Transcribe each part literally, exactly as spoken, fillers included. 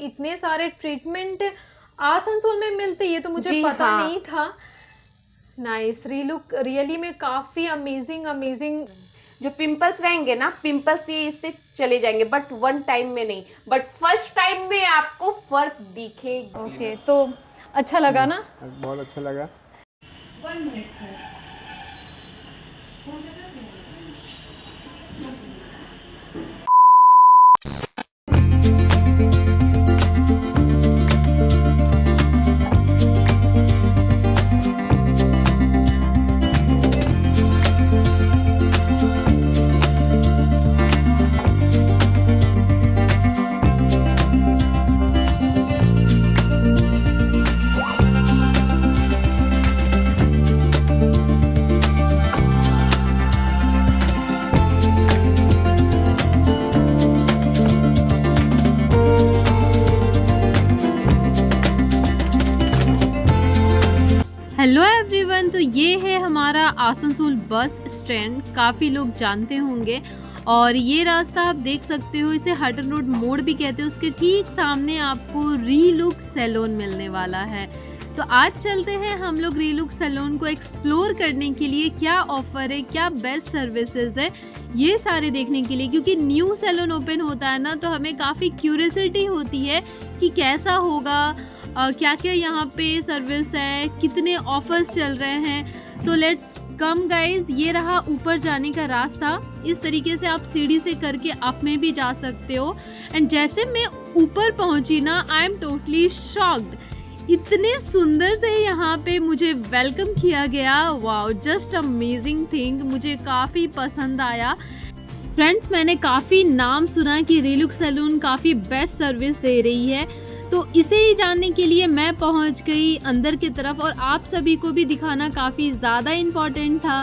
इतने सारे ट्रीटमेंट आसनसोल में मिलते, ये तो मुझे पता हाँ। नहीं था। नाइस, रीलुक रियली में काफी अमेजिंग अमेजिंग। जो पिंपल्स रहेंगे ना, पिंपल्स ये इससे चले जाएंगे, बट वन टाइम में नहीं, बट फर्स्ट टाइम में आपको फर्क दिखेगा। ओके, तो अच्छा लगा ना? बहुत अच्छा लगा। One minute sir. Hello everyone, तो ये है हमारा आसनसोल बस स्टैंड, काफ़ी लोग जानते होंगे। और ये रास्ता आप देख सकते हो, इसे हटन रोड मोड़ भी कहते हैं। उसके ठीक सामने आपको रीलुक सैलून मिलने वाला है। तो आज चलते हैं हम लोग रीलुक सैलून को एक्सप्लोर करने के लिए। क्या ऑफर है, क्या बेस्ट सर्विसेज है, ये सारे देखने के लिए। क्योंकि न्यू सैलून ओपन होता है ना, तो हमें काफ़ी क्यूरियोसिटी होती है कि कैसा होगा, Uh, क्या क्या यहाँ पे सर्विस है, कितने ऑफर्स चल रहे हैं। So let's come guys. ये रहा ऊपर जाने का रास्ता। इस तरीके से आप सीढ़ी से करके अप में भी जा सकते हो। एंड जैसे मैं ऊपर पहुँची ना, आई एम टोटली शॉक्ड। इतने सुंदर से यहाँ पे मुझे वेलकम किया गया। वाओ, जस्ट अमेजिंग थिंग, मुझे काफ़ी पसंद आया। फ्रेंड्स, मैंने काफ़ी नाम सुना कि रीलुक सैलून काफ़ी बेस्ट सर्विस दे रही है, तो इसे ही जानने के लिए मैं पहुंच गई अंदर की तरफ। और आप सभी को भी दिखाना काफ़ी ज़्यादा इम्पोर्टेंट था।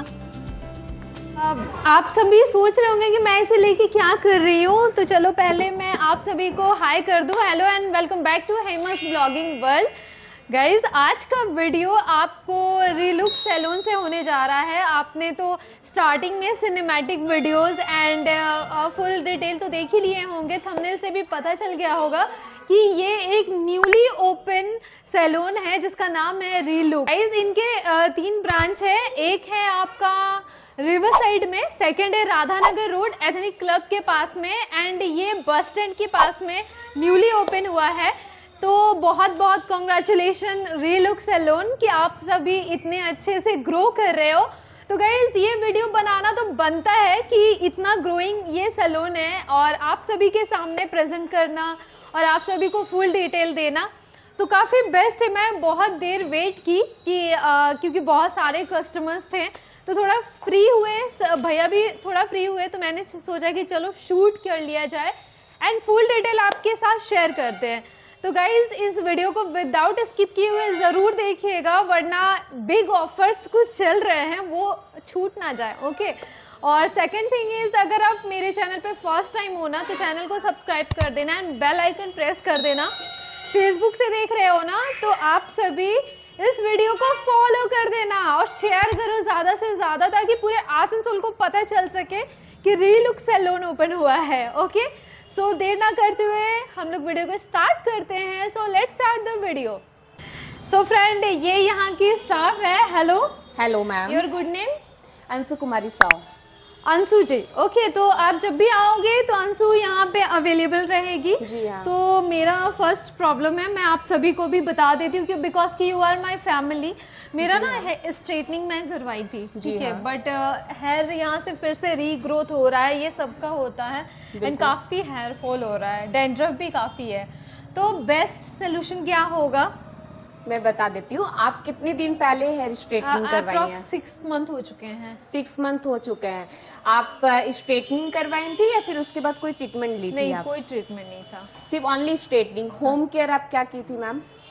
अब आप सभी सोच रहे होंगे कि मैं इसे लेके क्या कर रही हूँ, तो चलो पहले मैं आप सभी को हाय कर दूँ। Hello and welcome back to Hema's blogging world. Guys, आज का वीडियो आपको रीलुक सैलून से होने जा रहा है। आपने तो स्टार्टिंग में cinematic videos and full detail तो देख ही लिए होंगे, थंबनेल से भी पता चल गया होगा कि ये एक न्यूली ओपन सैलून है जिसका नाम है रीलुक। गाइज, इनके uh, तीन ब्रांच है। एक है आपका रिवर साइड में, सेकेंड है राधानगर रोड एथनिक क्लब के पास में, एंड ये बस स्टैंड के पास में न्यूली ओपन हुआ है। तो बहुत बहुत कॉन्ग्रेचुलेशन रीलुक सैलून कि आप सभी इतने अच्छे से ग्रो कर रहे हो। तो गाइज, ये वीडियो बनाना तो बनता है कि इतना ग्रोइंग ये सैलून है और आप सभी के सामने प्रेजेंट करना और आप सभी को फुल डिटेल देना तो काफ़ी बेस्ट है। मैं बहुत देर वेट की कि आ, क्योंकि बहुत सारे कस्टमर्स थे, तो थोड़ा फ्री हुए, भैया भी थोड़ा फ्री हुए, तो मैंने सोचा कि चलो शूट कर लिया जाए एंड फुल डिटेल आपके साथ शेयर करते हैं। तो गाइज, इस वीडियो को विदाउट स्किप किए हुए ज़रूर देखिएगा, वरना बिग ऑफर्स कुछ चल रहे हैं वो छूट ना जाए। ओके, और सेकंड थिंग इज़, अगर आप मेरे चैनल पे फर्स्ट टाइम हो ना, तो चैनल को सब्सक्राइब कर देना एंड बेल आइकन प्रेस कर देना। फेसबुक से देख रहे हो ना, तो आप सभी इस वीडियो को फॉलो कर देना और शेयर करो ज़्यादा से ज़्यादा, ताकि पूरे आसनसोल को पता चल सके कि रीलुक सैलून ओपन हुआ है। ओके, सो so, देर ना करते हुए हम लोग वीडियो को स्टार्ट करते हैं। So let's start the video. So friend, ये यहाँ की स्टाफ है। Hello hello ma'am, your good name? Anshu Kumari Sao. Anshu ji, okay. तो आप जब भी आओगे तो अंशु यहाँ पे अवेलेबल रहेगी। जी हाँ। तो मेरा फर्स्ट प्रॉब्लम है, मैं आप सभी को भी बता देती हूँ कि बिकॉज कि यू आर माय फैमिली। मेरा ना हाँ। स्ट्रेटनिंग मैं करवाई थी, ठीक है, बट हेयर यहाँ से फिर से रीग्रोथ हो रहा है, ये सबका होता है एंड काफ़ी हेयर फॉल हो रहा है, डेंड्रफ भी काफ़ी है। तो बेस्ट सोल्यूशन क्या होगा मैं बता देती हूँ। आप कितने दिन पहले हेयर स्ट्रेटनिंग करवाई हैं? सिक्स मंथ हो चुके हैं। सिक्स मंथ हो चुके हैं। आप स्ट्रेटनिंग करवाई थी या फिर उसके बाद कोई ट्रीटमेंट ली थी? नहीं, आप? कोई ट्रीटमेंट नहीं था, सिर्फ ओनली स्ट्रेटनिंग। होम केयर आप क्या की थी मैम?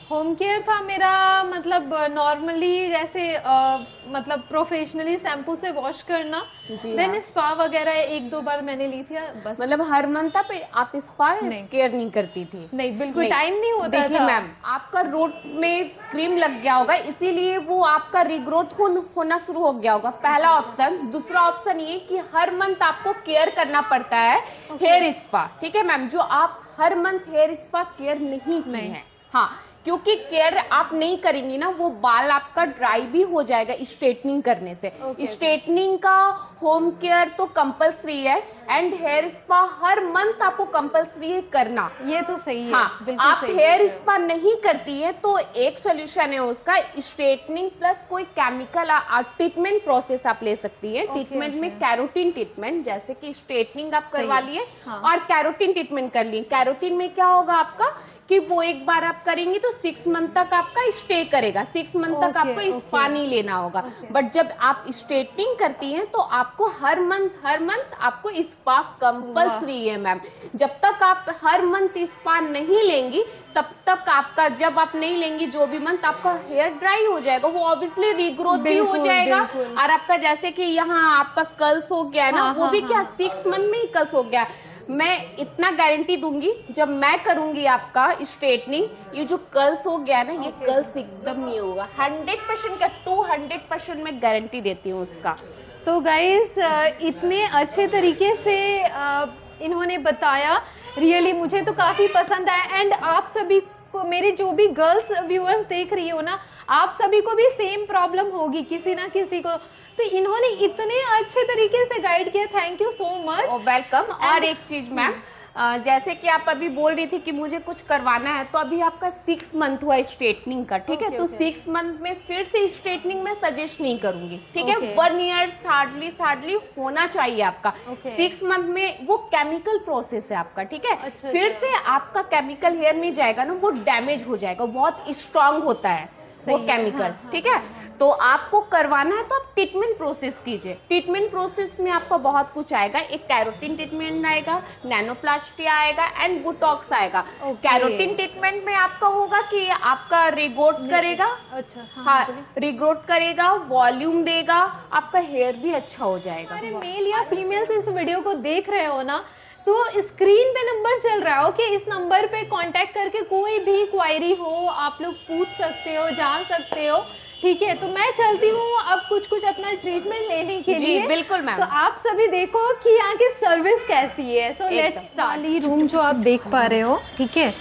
होम केयर था मेरा, मतलब नॉर्मली जैसे आ, मतलब प्रोफेशनली शैम्पू से वॉश करना, देन स्पा वगैरह एक दो बार मैंने ली थी बस। मतलब हर मंथ आप आप स्पा केयर नहीं करती थी? नहीं, बिल्कुल टाइम नहीं होता था। देखिए मैम, आपका रूट में क्रीम लग गया होगा, इसीलिए वो आपका रीग्रोथ हो, होना शुरू हो गया होगा, पहला ऑप्शन। दूसरा ऑप्शन ये कि हर मंथ आपको केयर करना पड़ता है हेयर स्पा, ठीक है मैम, जो आप हर मंथ हेयर स्पा केयर नहीं की है। हाँ, क्योंकि केयर आप नहीं करेंगी ना, वो बाल आपका ड्राई भी हो जाएगा स्ट्रेटनिंग करने से। स्ट्रेटनिंग का होम केयर तो कंपलसरी है, एंड हेयर स्पा हर मंथ आपको कंपलसरी है करना। ये तो सही है। हाँ, आप हेयर स्पा नहीं करती है तो एक सोल्यूशन है उसका, स्ट्रेटनिंग प्लस कोई केमिकल ट्रीटमेंट प्रोसेस आप ले सकती है। ट्रीटमेंट में कैरोटीन ट्रीटमेंट, जैसे कि स्ट्रेटनिंग आप करवा लिए और कैरोटीन ट्रीटमेंट कर लिए। कैरोटीन में क्या होगा आपका कि वो एक बार आप करेंगी तो सिक्स मंथ तक आपका स्टे करेगा, सिक्स मंथ तक आपको स्पा नहीं लेना होगा। बट जब आप स्ट्रेटनिंग करती हैं तो आपको हर मंथ हर मंथ आपको स्पा कंपलसरी है मैम। जब तक आप हर मंथ स्पा नहीं लेंगी तब तक आपका, जब आप नहीं लेंगी जो भी मंथ, आपका हेयर ड्राई हो जाएगा, वो ऑब्वियसली रीग्रोथ भी हो जाएगा। और आपका जैसे कि यहाँ आपका कर्ल्स हो गया है ना, वो भी क्या सिक्स मंथ में ही कर्ल्स हो गया। मैं इतना गारंटी दूंगी, जब मैं करूंगी आपका स्ट्रेटनिंग, ये जो कर्ल्स हो गया ना, ये कर्ल्स एकदम नहीं होगा। हंड्रेड परसेंट का टू हंड्रेड परसेंट मैं गारंटी देती हूँ उसका। तो गाइस, इतने अच्छे तरीके से इन्होंने बताया, रियली मुझे तो काफ़ी पसंद आया। एंड आप सभी को, मेरे जो भी गर्ल्स व्यूअर्स देख रही हो ना, आप सभी को भी सेम प्रॉब्लम होगी किसी ना किसी को, तो इन्होंने इतने अच्छे तरीके से गाइड किया। Thank you so much. Welcome. और एक चीज मैम, जैसे कि आप अभी बोल रही थी कि मुझे कुछ करवाना है, तो अभी आपका सिक्स मंथ हुआ स्ट्रेटनिंग का, ठीक है, तो सिक्स मंथ में फिर से स्ट्रेटनिंग में सजेस्ट नहीं करूंगी, ठीक है। वन ईयर हार्डली हार्डली होना चाहिए आपका। सिक्स मंथ में वो केमिकल प्रोसेस है आपका, ठीक है। अच्छा, फिर अच्छा। से आपका केमिकल हेयर में जाएगा ना, वो डैमेज हो जाएगा, बहुत स्ट्रांग होता है वो केमिकल, ठीक है। तो आपको करवाना है तो आप ट्रीटमेंट प्रोसेस कीजिए। ट्रीटमेंट प्रोसेस में आपका बहुत कुछ आएगा, एक कैरोटीन ट्रीटमेंट आएगा, नैनोप्लास्टी आएगा एंड बोटॉक्स आएगा। कैरोटीन ट्रीटमेंट में आपका होगा कि आपका रिग्रोथ करेगा, अच्छा हाँ, रिग्रोथ करेगा, वॉल्यूम देगा, आपका हेयर भी अच्छा हो जाएगा। अरे मेल या फीमेल इस वीडियो को देख रहे हो ना, तो स्क्रीन पे नंबर चल रहा हो कि इस नंबर पे कांटेक्ट करके कोई भी क्वायरी हो आप लोग पूछ सकते हो, जान सकते हो, ठीक है। तो मैं चलती हूँ अब कुछ कुछ अपना ट्रीटमेंट लेने के जी, लिए। बिल्कुल मैम। तो आप सभी देखो कि यहाँ की सर्विस कैसी है। सो लेट्स स्टार्ट। रूम जो आप देख पा रहे हो, ठीक है,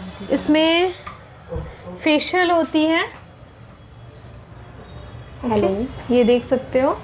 इसमें फेशियल होती है। हेलो, ये देख सकते हो।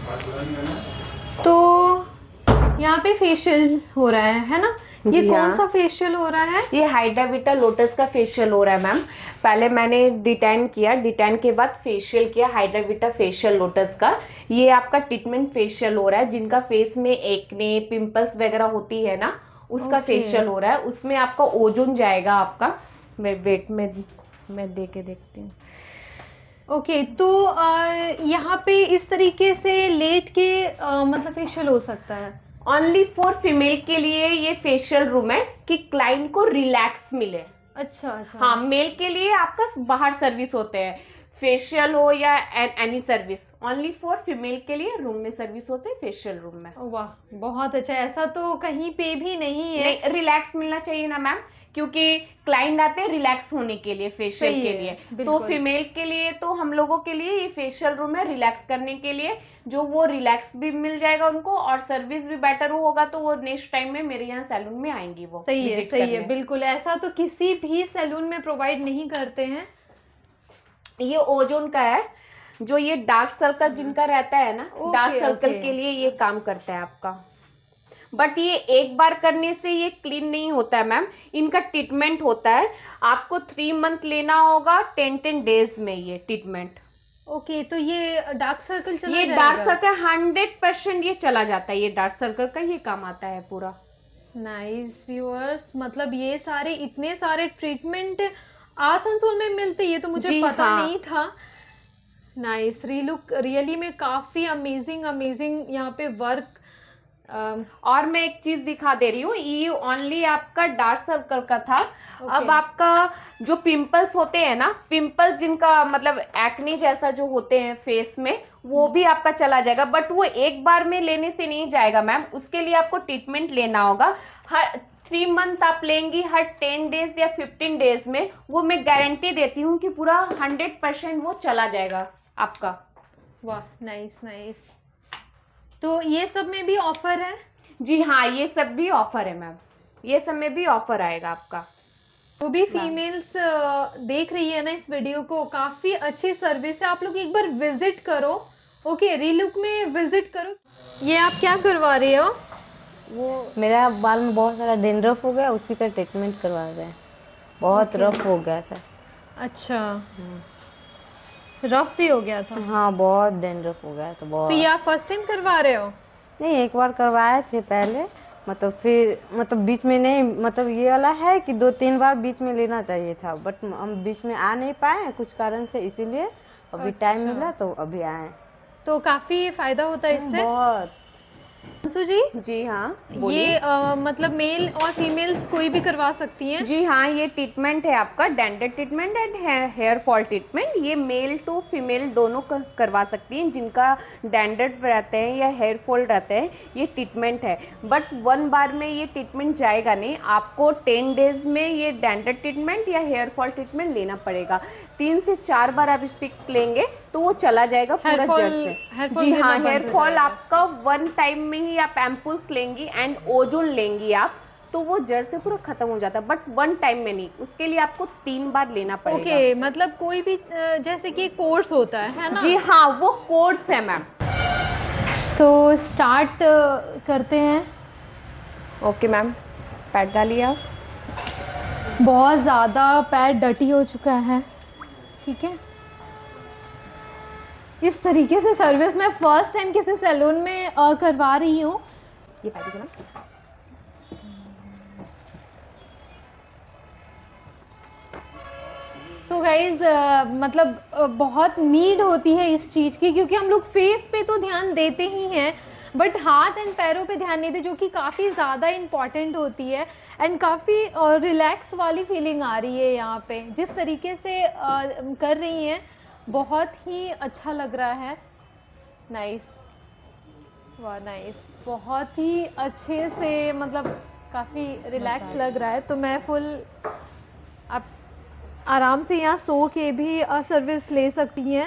तो यहाँ पे फेशियल हो रहा है है ना, ये कौन सा फेशियल हो रहा है? ये हाइड्राविटा लोटस का फेशियल हो रहा है मैम। पहले मैंने डिटैन किया, डिटैन के बाद फेशियल किया हाइड्राविटा फेशियल लोटस का। ये आपका ट्रीटमेंट फेशियल हो रहा है, जिनका फेस में एक्ने पिंपल्स वगैरह होती है ना, उसका फेशियल हो रहा है। उसमें आपका ओजोन जाएगा आपका। मैं वेट में मैं दे के देखती हूँ। ओके okay, तो आ, यहाँ पे इस तरीके से लेट के आ, मतलब फेशियल हो सकता है? ओनली फॉर फीमेल के लिए ये फेशियल रूम है कि क्लाइंट को रिलैक्स मिले। अच्छा अच्छा। हाँ, मेल के लिए आपका बाहर सर्विस होते हैं, फेशियल हो या any service. Only for female के लिए रूम में सर्विस होते हैं, फेशियल रूम में। वाह, बहुत अच्छा। ऐसा तो कहीं पे भी नहीं है। नहीं, रिलैक्स मिलना चाहिए ना मैम, क्योंकि क्लाइंट आते हैं रिलैक्स होने के लिए फेशियल के लिए। तो फीमेल के लिए तो हम लोगों के लिए ये फेशियल रूम है रिलैक्स करने के लिए, जो वो रिलैक्स भी मिल जाएगा उनको और सर्विस भी बेटर होगा, तो वो नेक्स्ट टाइम में मेरे यहाँ सैलून में आएंगी वो। सही है, सही है, बिल्कुल। ऐसा तो किसी भी सैलून में प्रोवाइड नहीं करते हैं। ये ओजोन का है, जो ये डार्क सर्कल जिनका रहता है ना, डार्क सर्कल के लिए ये काम करता है आपका। बट ये एक बार करने से ये क्लीन नहीं होता है मैम, इनका ट्रीटमेंट होता है। आपको थ्री मंथ लेना होगा, टेन टेन डेज में ये ट्रीटमेंट। ओके okay, तो ये डार्क सर्कल चला ये डार्क सर्कल हंड्रेड परसेंट ये चला जाता है। ये डार्क सर्कल का ये काम आता है पूरा। नाइस व्यूअर्स, मतलब ये सारे इतने सारे ट्रीटमेंट आसनसोल में मिलते, ये तो मुझे पता हाँ। नहीं था। नाइस, री लुक रियली में काफ़ी अमेजिंग अमेजिंग यहाँ पे वर्क Um, और मैं एक चीज दिखा दे रही हूँ, ये ओनली आपका डार्क सर्कल का था। okay. अब आपका जो पिंपल्स होते हैं ना, पिंपल्स जिनका मतलब एक्ने जैसा जो होते हैं फेस में, वो भी आपका चला जाएगा। बट वो एक बार में लेने से नहीं जाएगा मैम, उसके लिए आपको ट्रीटमेंट लेना होगा। हर थ्री मंथ आप लेंगी, हर टेन डेज या फिफ्टीन डेज में, वो मैं गारंटी देती हूँ कि पूरा हंड्रेड परसेंट वो चला जाएगा आपका। वाह, नाइस नाइस। तो ये सब में भी ऑफर है? जी हाँ, ये सब भी ऑफर है मैम, ये सब में भी ऑफर आएगा आपका। तो भी फीमेल्स देख रही है ना इस वीडियो को, काफी अच्छी सर्विस है, आप लोग एक बार विजिट करो। ओके, रीलुक में विजिट करो। ये आप क्या करवा रहे हो? वो मेरा बाल में बहुत सारा डेंड्रफ हो गया, उसी का ट्रीटमेंट करवा रहे हैं। बहुत okay. रफ हो गया था। अच्छा, रफ भी हो गया था? हाँ, बहुत डेंड्रफ हो गया था बहुत। तो ये आप फर्स्ट टाइम करवा रहे हो? नहीं, एक बार करवाए थे पहले, मतलब फिर मतलब बीच में नहीं, मतलब ये वाला है कि दो तीन बार बीच में लेना चाहिए था, बट हम बीच में आ नहीं पाए कुछ कारण से, इसीलिए अभी टाइम मिला तो अभी आए। तो काफी फायदा होता है इससे? बहुत। अंशु जी? जी हाँ, ये आ, मतलब मेल और फीमेल्स कोई भी करवा सकती हैं? जी हाँ, ये ट्रीटमेंट है आपका dental treatment and hair fall treatment. ये मेल टू फीमेल दोनों करवा सकती हैं, जिनका डेंड्रफ रहते हैं या हेयर फॉल रहते हैं, ये ट्रीटमेंट है। बट वन बार में ये ट्रीटमेंट जाएगा नहीं, आपको टेन डेज में ये डेंटल ट्रीटमेंट या हेयर फॉल ट्रीटमेंट लेना पड़ेगा। तीन से चार बार आप स्टिक्स लेंगे तो वो चला जाएगा पूरा जड़ से। जी हाँ, हेयर फॉल आपका वन टाइम में ही आप एम्पूल्स लेंगी एंड ओजोन लेंगी आप, तो वो जड़ से पूरा खत्म हो जाता है, बट वन टाइम में नहीं, उसके लिए आपको तीन बार लेना पड़ेगा। ओके okay, मतलब कोई भी जैसे कि कोर्स होता है है ना? जी हाँ, वो कोर्स है मैम। सो so, स्टार्ट करते हैं। ओके मैम, पैड डालिए आप। बहुत ज़्यादा पैर डटी हो चुका है, ठीक है। इस तरीके से सर्विस मैं फर्स्ट टाइम किसी सैलून में आ, करवा रही हूँ। ये पैर दीजिए मैम। सो गाइज मतलब uh, बहुत नीड होती है इस चीज़ की, क्योंकि हम लोग फेस पे तो ध्यान देते ही हैं, बट हाथ एंड पैरों पे ध्यान नहीं देते, जो कि काफ़ी ज़्यादा इम्पॉर्टेंट होती है। एंड काफ़ी रिलैक्स uh, वाली फीलिंग आ रही है यहाँ पे, जिस तरीके से uh, कर रही हैं, बहुत ही अच्छा लग रहा है। नाइस, वाह नाइस, बहुत ही अच्छे से, मतलब काफ़ी रिलैक्स लग रहा है। तो मैं फुल, आप आराम से यहाँ सो के भी सर्विस ले सकती हैं।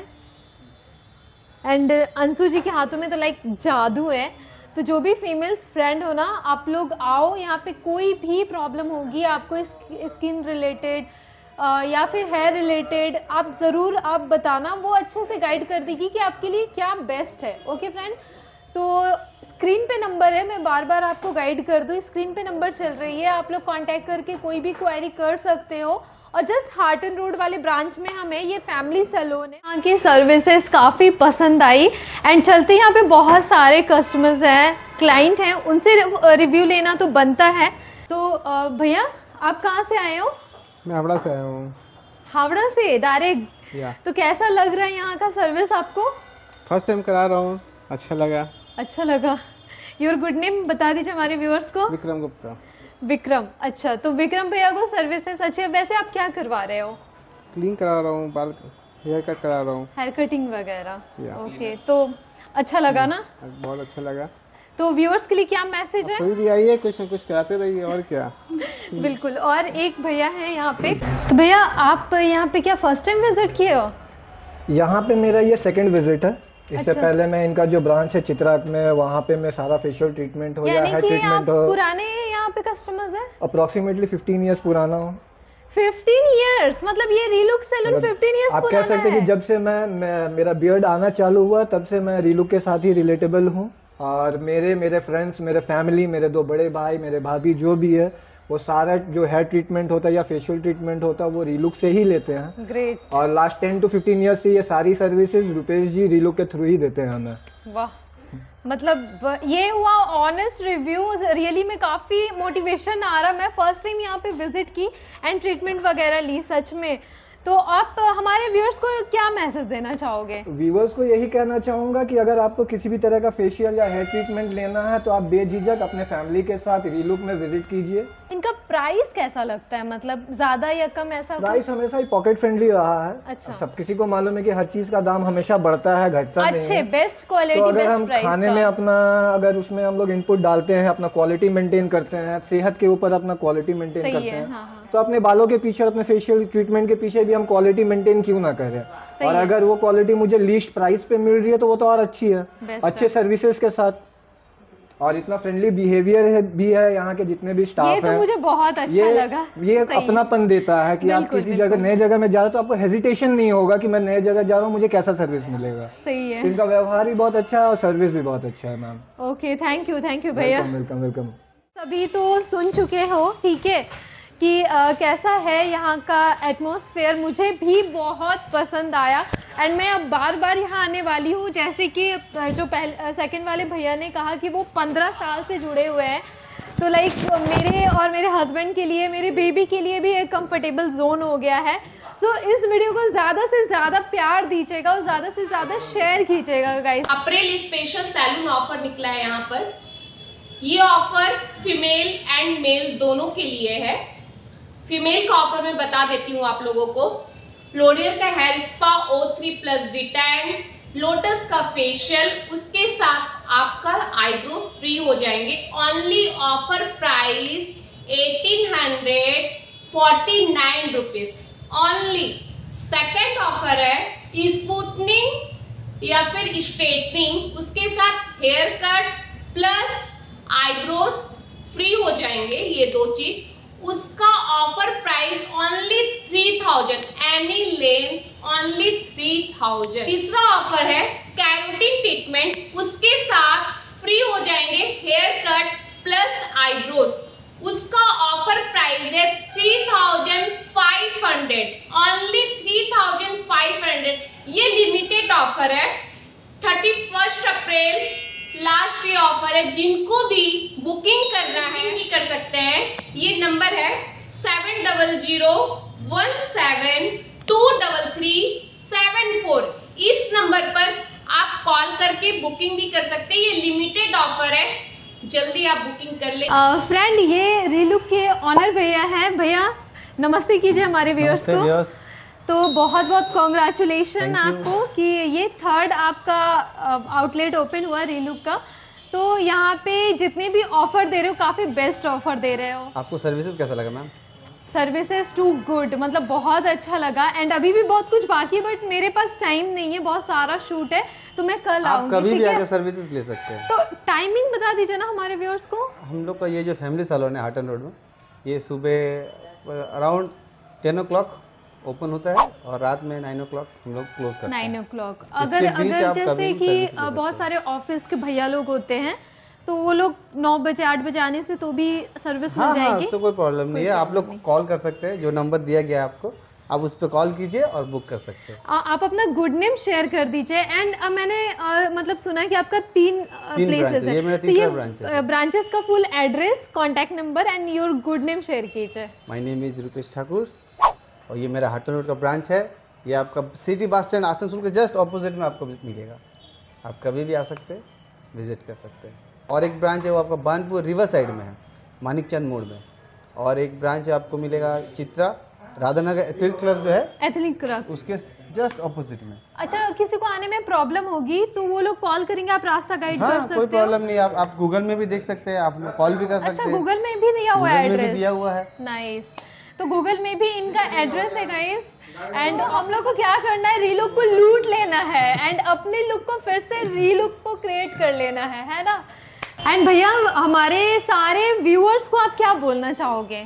एंड अंशु जी के हाथों में तो लाइक जादू है। तो जो भी फीमेल्स फ्रेंड हो ना, आप लोग आओ, यहाँ पे कोई भी प्रॉब्लम होगी आपको स्किन रिलेटेड या फिर हेयर रिलेटेड, आप ज़रूर आप बताना, वो अच्छे से गाइड कर देगी कि आपके लिए क्या बेस्ट है। ओके फ्रेंड, तो स्क्रीन पे नंबर है, मैं बार बार आपको गाइड कर दूँ, स्क्रीन पे नंबर चल रही है, आप लोग कांटेक्ट करके कोई भी क्वेरी कर सकते हो। और जस्ट हार्टन रोड वाले ब्रांच में हमें ये फैमिली सैलून है। यहाँ की सर्विसेज काफ़ी पसंद आई एंड चलते यहाँ पे बहुत सारे कस्टमर्स हैं, क्लाइंट हैं, उनसे रिव्यू लेना तो बनता है। तो भैया आप कहाँ से आए हो? मैं हावड़ा से आया हूँ। हावड़ा से डायरेक्ट? या। तो कैसा लग रहा है यहाँ का सर्विस आपको? फर्स्ट टाइम करा रहा हूँ, अच्छा लगा। अच्छा लगा। योर गुड नेम बता दीजिए हमारे व्यूअर्स को। विक्रम गुप्ता। विक्रम, अच्छा। तो विक्रम भैया को सर्विसेज अच्छे। वैसे आप क्या करवा रहे हो? क्लीन करा रहा हूँ, बाल हेयर कट करा रहा हूँ, हेयर कटिंग वगैरह। ओके, तो अच्छा लगा ना? बहुत अच्छा लगा। तो व्यूअर्स के लिए क्या मैसेज है? कोई भी आइए, कुछ ना कुछ कराते रहिए, और क्या। बिल्कुल। और एक भैया है यहाँ पे। तो भैया आप यहाँ पे क्या फर्स्ट टाइम विजिट किए हो? यहाँ पे मेरा ये सेकंड विजिट है। इससे अच्छा। पहले मैं इनका जो ब्रांच है चित्राक में, वहाँ पे मैं सारा फेशियल ट्रीटमेंट हो या हेयर ट्रीटमेंट हो। पुराने यहाँ पे कस्टमर्स हैं? अप्रोक्सीमेटली फिफ्टीन इयर्स पुराना हूँ। Fifteen years? मतलब ये रीलुक सैलून फिफ्टीन इयर्स आप कह सकते हैं कि जब से मैं, मैं मेरा बियर्ड आना चालू हुआ तब से मैं रीलुक के साथ ही रिलेटेबल हूँ। और मेरे मेरे फ्रेंड्स, मेरे फैमिली, मेरे दो बड़े भाई, मेरे भाभी, जो भी है, वो सारा जो हेयर ट्रीटमेंट होता है या फेशियल ट्रीटमेंट होता है वो रीलुक से ही लेते हैं। ग्रेट। और last ten to fifteen years से ये सारी सर्विसेज रुपेश जी रीलुक के थ्रू ही देते हैं हमें। वाह, मतलब ये हुआ ऑनेस्ट रिव्यू। रियली में काफ़ी मोटिवेशन आ रहा। मैं फर्स्ट टाइम यहाँ पे विजिट की एंड ट्रीटमेंट वगैरह ली सच में। तो आप हमारे व्यूअर्स को क्या मैसेज देना चाहोगे? व्यूअर्स को यही कहना चाहूँगा कि अगर आपको किसी भी तरह का फेशियल या हेयर ट्रीटमेंट लेना है तो आप बेझिझक अपने फैमिली के साथ रीलुक में विजिट कीजिए। इनका प्राइस कैसा लगता है, मतलब ज्यादा या कम? ऐसा प्राइस हमेशा ही पॉकेट फ्रेंडली रहा है। अच्छा। सब किसी को मालूम है कि हर चीज का दाम हमेशा बढ़ता है, घटता नहीं है। अच्छे बेस्ट क्वालिटी, तो अगर बेस्ट हम प्राइस खाने में अपना अगर उसमें हम लोग इनपुट डालते हैं, अपना क्वालिटी मेंटेन करते हैं, सेहत के ऊपर अपना क्वालिटी मेंटेन करते हैं, हाँ, हाँ। तो अपने बालों के पीछे और अपने फेशियल ट्रीटमेंट के पीछे भी हम क्वालिटी मेंटेन क्यों ना करें। और अगर वो क्वालिटी मुझे लीस्ट प्राइस पे मिल रही है तो वो तो और अच्छी है, अच्छे सर्विसेज के साथ, और इतना फ्रेंडली बिहेवियर है भी है यहाँ के जितने भी स्टाफ ये तो हैं। मुझे बहुत अच्छा ये, लगा। ये अपनापन देता है कि आप किसी जगह नए जगह में जा रहे हो तो आपको हेजिटेशन नहीं होगा कि मैं नए जगह जा रहा हूँ, मुझे कैसा सर्विस मिलेगा। सही है। तो इनका व्यवहार भी बहुत अच्छा है और सर्विस भी बहुत अच्छा है ma'am. Okay, thank you thank you भैया। Welcome welcome. सभी तो सुन चुके हो, ठीक है, कि आ, कैसा है यहाँ का एटमॉस्फेयर। मुझे भी बहुत पसंद आया एंड मैं अब बार बार यहाँ आने वाली हूँ। जैसे कि जो पहले सेकंड वाले भैया ने कहा कि वो पंद्रह साल से जुड़े हुए हैं, तो लाइक मेरे और मेरे हस्बैंड के लिए, मेरे बेबी के लिए भी एक कंफर्टेबल जोन हो गया है। सो so, इस वीडियो को ज़्यादा से ज़्यादा प्यार दीजिएगा और ज़्यादा से ज़्यादा शेयर कीजिएगा guys. April special salon offer निकला है यहाँ पर। ये ऑफर फीमेल एंड मेल दोनों के लिए है। फीमेल का ऑफर मैं बता देती हूँ आप लोगों को। लोरियल का hair spa O three plus detan, Lotus का फेशियल, उसके साथ आपका आईब्रो फ्री हो जाएंगे। Only offer price eighteen hundred forty nine rupees only. Second offer है स्मूथनिंग या फिर स्ट्रेटनिंग, उसके साथ hair cut plus eyebrows free हो जाएंगे, ये दो चीज। उसका offer price only three thousand, any length only three thousand. तीसरा ऑफर है कैरोटीन ट्रीटमेंट, उसके साथ फ्री हो जाएंगे हेयर कट प्लस आईब्रोज। उसका ऑफर प्राइस है three thousand five hundred, only three thousand five hundred. ये लिमिटेड ऑफर है, थर्टी फर्स्ट अप्रैल लास्ट ये ऑफर है। जिनको भी बुकिंग करना है भी कर सकते हैं। ये नंबर है seven double zero one seven two double three seven four. इस नंबर पर आप कॉल करके बुकिंग भी कर सकते हैं। ये लिमिटेड ऑफर है, जल्दी आप बुकिंग कर ले। फ्रेंड, ये रीलुक के ऑनर भैया हैं। भैया नमस्ते कीजिए हमारे व्यूअर्स को। तो बहुत बहुत कॉन्ग्रेचुलेशन आपको कि ये थर्ड आपका आउटलेट ओपन हुआ रीलुक का। तो यहाँ पे जितने भी ऑफर दे रहे हो काफ़ी बेस्ट ऑफर दे रहे हो। आपको सर्विसेज कैसा लगा मैम? सर्विसेज टू गुड, मतलब बहुत अच्छा लगा। एंड अभी भी बहुत कुछ बाकी, बट मेरे पास टाइम नहीं है, बहुत सारा शूट है, तो मैं कल आऊंगी। आप कभी भी आकर सर्विसेज ले सकते हैं। तो टाइमिंग बता दीजिए ना हमारे व्यूअर्स को। हम लोग का ये जो फैमिली सैलून है हाटन रोड में, ये सुबह around ten o'clock open होता है और रात में नाइन ओ क्लॉक हम लोग क्लोज करते हैं। नाइन ओ क्लॉक अगर अगर जैसे कि बहुत सारे ऑफिस के भैया लोग होते हैं तो वो लोग नौ बजे आठ बजे आने से तो भी सर्विस मिल जाएगी? हाँ, कोई प्रॉब्लम नहीं है। आप लोग कॉल कर सकते हैं, जो नंबर दिया गया है आपको, आप उस पर कॉल कीजिए और बुक कर सकते हैं। आ, आप अपना गुड नेम शेयर कर दीजिए। एंड मैंने आ, मतलब सुना है कि आपका तीन, तीन प्लेसेस है, ये मेरा तीसरा ब्रांच है। ब्रांचेस का full address, contact number and your good name share कीजिए। My name is Rupesh Thakur और ये मेरा हाटन रोड का ब्रांच है। ये आपका सिटी बस स्टैंड आसनसोल के जस्ट ऑपोजिट में आपको मिलेगा। आप कभी भी आ सकते हैं, विजिट कर सकते हैं। और एक ब्रांच है वो आपका बानपुर रिवर साइड में है, मानिकचंद मोड़ में। और एक ब्रांच है आपको मिलेगा चित्रा राधानगर एथलीट क्लब जो है, एथलीट क्लब, उसके जस्ट ऑपोजिट में। अच्छा, किसी को आने में प्रॉब्लम होगी तो वो लोग कॉल करेंगे, आप रास्ता गाइड हाँ, कर सकते हो? कोई प्रॉब्लम नहीं। आप आप गूगल में भी देख सकते हैं, आप कॉल भी कर सकते हैं। अच्छा, गूगल में भी दिया हुआ है एड्रेस? दिया हुआ है। नाइस। तो गूगल में भी इनका एड्रेस है गाइस। एंड हम लोग को क्या करना है, रीलुक को लूट लेना है एंड अपने लुक को फिर से रीलुक को क्रिएट कर लेना है, है ना? एंड भैया, हमारे सारे व्यूअर्स को आप क्या बोलना चाहोगे?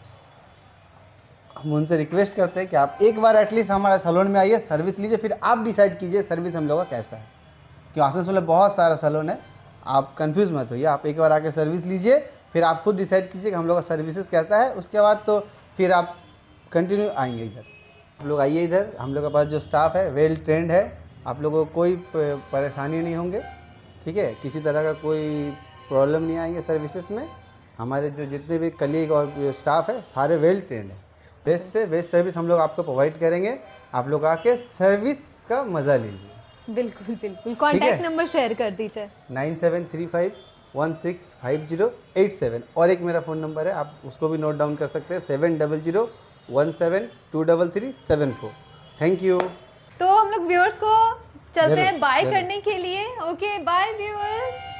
हम उनसे रिक्वेस्ट करते हैं कि आप एक बार एटलीस्ट हमारे सैलून में आइए, सर्विस लीजिए, फिर आप डिसाइड कीजिए सर्विस हम लोग का कैसा है। क्योंकि आसनसोल में बहुत सारा सैलून है, आप कंफ्यूज मत होइए। आप एक बार आके सर्विस लीजिए, फिर आप खुद डिसाइड कीजिए कि हम लोग का सर्विसेज कैसा है। उसके बाद तो फिर आप कंटिन्यू आएंगे इधर। आप लोग आइए इधर, हम लोग के पास जो स्टाफ है वेल ट्रेंड है, आप लोगों को कोई परेशानी नहीं होंगे, ठीक है? किसी तरह का कोई प्रॉब्लम नहीं आएंगे सर्विसेज में। हमारे जो जितने भी कलीग और स्टाफ है सारे वेल ट्रेंड है। बेस्ट से बेस्ट सर्विस हम लोग आपको प्रोवाइड करेंगे, आप लोग आके सर्विस का मजा लीजिए। बिल्कुल बिल्कुल। कॉन्टैक्ट नंबर शेयर कर दीजिए। Nine seven three five one six five zero eight seven, और एक मेरा फ़ोन नंबर है, आप उसको भी नोट डाउन कर सकते हैं, seven double zero one seven two double three seven four. Thank you. तो हम लोग व्यूअर्स को चलते जरूर, हैं बाय जरूर। करने के लिए। Okay bye viewers.